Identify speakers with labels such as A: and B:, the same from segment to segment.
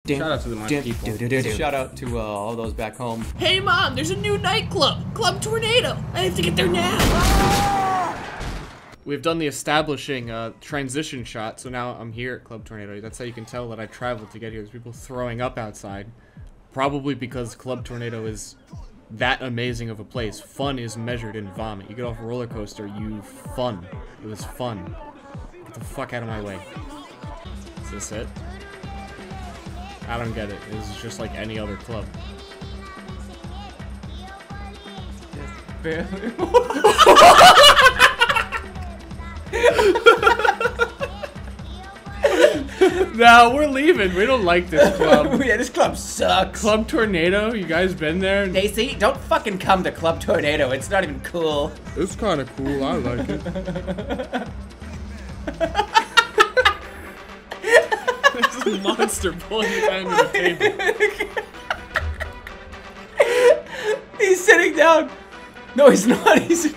A: Shout out to my people.
B: Shout out to all those back home.
C: Hey mom, there's a new nightclub, Club Tornado. I have to get there now.
A: We've done the establishing transition shot, so now I'm here at Club Tornado. That's how you can tell that I traveled to get here. There's people throwing up outside. Probably because Club Tornado is that amazing of a place. Fun is measured in vomit. You get off a roller coaster, you fun. It was fun. Get the fuck out of my way. Is this it? I don't get it. This is just like any other club.
B: Just barely.
A: No, we're leaving. We don't like this club.
B: Yeah, this club sucks.
A: Club Tornado? You guys been there?
B: Stacy, don't fucking come to Club Tornado. It's not even cool.
A: It's kind of cool. I like it. There's a monster pulling you down to the table.
B: He's sitting down. No, he's not. He's...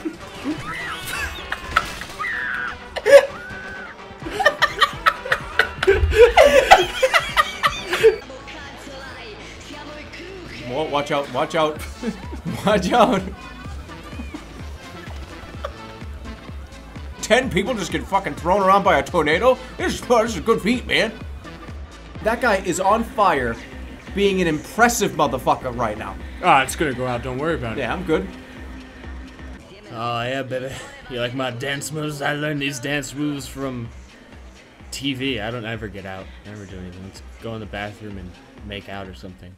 B: Whoa, watch out, watch out. Watch out. 10 people just get fucking thrown around by a tornado? This is a good feat, man. That guy is on fire, being an impressive motherfucker right now.
A: Ah, it's gonna go out. Don't worry about it.
B: Yeah, I'm good.
A: Oh, yeah, baby. You like my dance moves? I learned these dance moves from TV. I don't ever get out. Never do anything. Let's go in the bathroom and make out or something.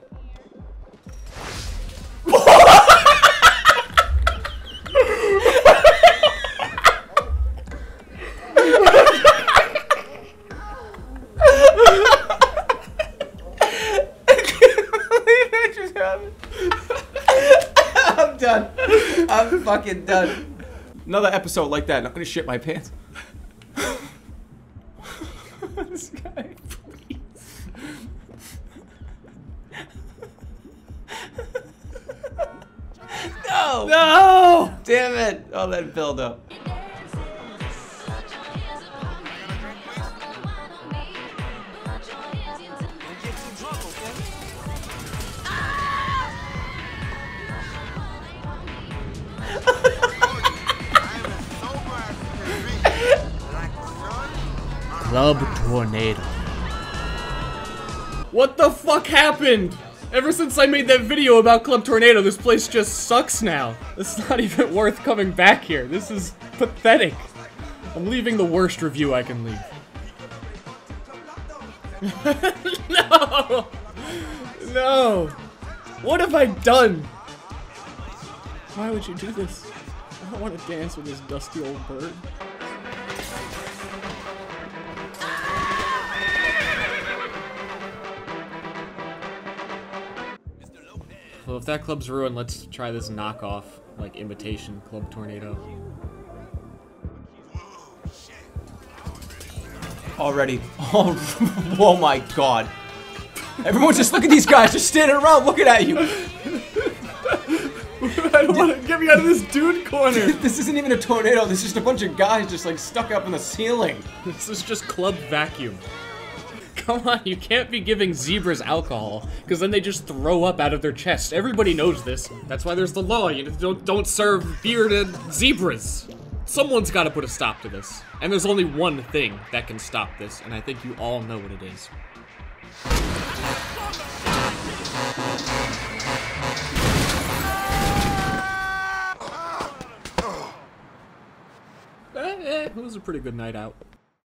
B: I'm done. I'm fucking done. Another episode like that, and I'm gonna shit my pants. This guy, please. No!
A: No!
B: Damn it! All that build up.
A: Club Tornado. What the fuck happened? Ever since I made that video about Club Tornado, this place just sucks now. It's not even worth coming back here. This is pathetic. I'm leaving the worst review I can leave. No! No! What have I done? Why would you do this? I don't want to dance with this dusty old bird. Well, if that club's ruined, let's try this knockoff, like, imitation Club Tornado.
B: Already. Oh my god. Everyone just look at these guys just standing around looking at you.
A: I don't want to get me out of this dude corner.
B: This isn't even a tornado. This is just a bunch of guys just like stuck up in the ceiling.
A: This is just club vacuum. Come on, you can't be giving zebras alcohol, because then they just throw up out of their chest. Everybody knows this. That's why there's the law. You don't serve beer to zebras. Someone's got to put a stop to this. And there's only one thing that can stop this, and I think you all know what it is. It was a pretty good night out.